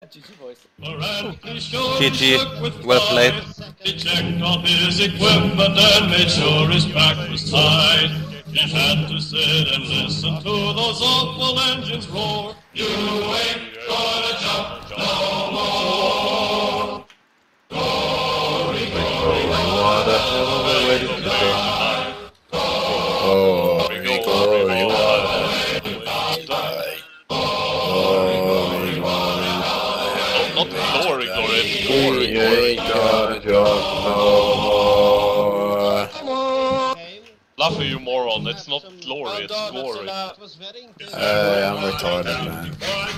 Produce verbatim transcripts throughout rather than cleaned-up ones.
G G boys. G G, well played. He checked on his equipment and made sure his back was tight. He had to sit and listen to those awful engines roar. You ain't gonna jump no more. Glory, glory, what a hell of a way to die. Glory, glory, what a way to die. Glory, glory, not glory, glory, it's glory, glory. You ain't gonna jump no more. Come on! Laugh you moron, it's not glory, it's glory. Uh, I'm retarded, man.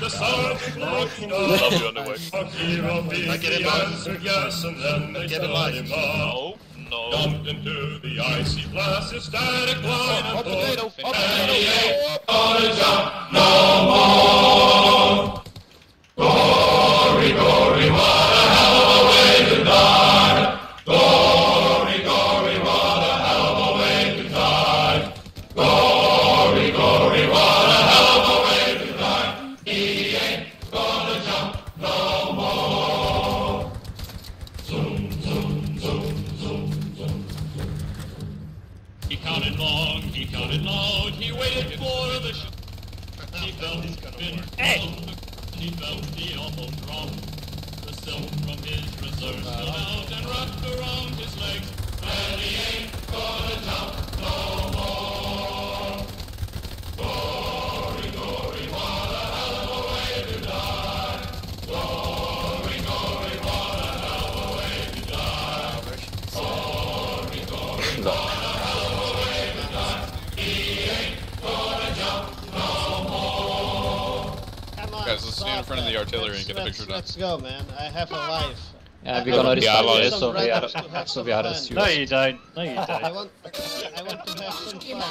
Love you anyway. I get him out. Yes, and then they Get him out. No, no. Dumped into the icy blast, his static line and Potato, forth. potato, And he ain't potato. gonna jump no more. Glory, glory, what a hell of a way to die. Glory, glory, what a hell of a way to die. Glory, glory, what a hell of a way to die. He ain't gonna jump no more. Zoom, zoom, zoom, zoom, zoom. He counted long, he counted loud, he waited for the sh- He felt his spin. Hey! He felt the awful drop. The silk from his reserves spilled out and wrapped around his legs. And he ain't gonna jump no more. Glory, glory, what a hell of a way to die. Glory, glory, what a hell of a way to die. Glory, glory, what a hell of a way to die. He ain't gonna jump no more. Come on, Guys, let's stand in front of the artillery and get a let's- picture done. Let's go, man. I have a life. Ja, vi gonna Ja, restart live. det så vi Some är, brothers to have så some vi har fun. det No, you died. No, you I died. want, I want to have some fun.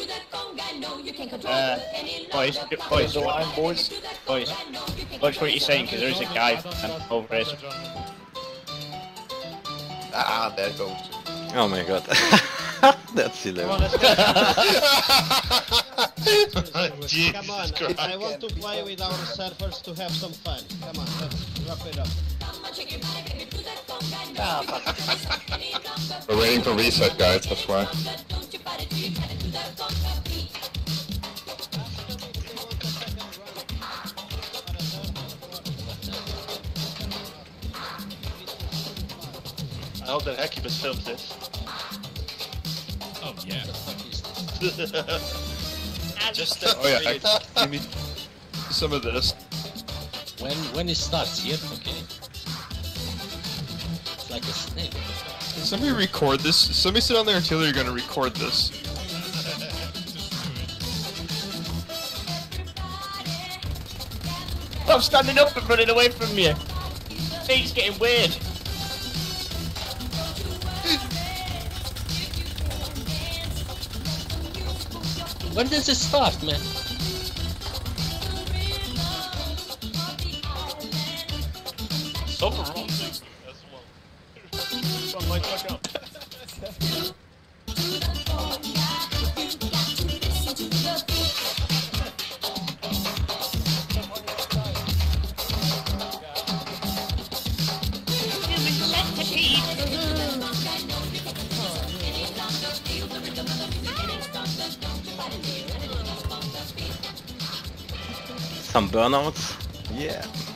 Uh, boys, boys, boys, boys. Watch what you're saying, because there's a guy over it. Ah, there goes. Oh my god. That's Come on, hilarious. let's go. Jesus Come on, Christ. I want to play with our surfers to have some fun. Come on, let's wrap it up. We're waiting for reset, guys, that's why. I hope that Hecubus films this. Oh yeah. Just Oh yeah, I, give me some of this. When when it starts here, okay. It's like a snake. Can somebody record this? Somebody sit on the artillery gonna record this. Stop standing up and running away from me. Things getting weird. When does it start, man? Something wrong as well. Some might fuck up. Some burnouts. Yeah.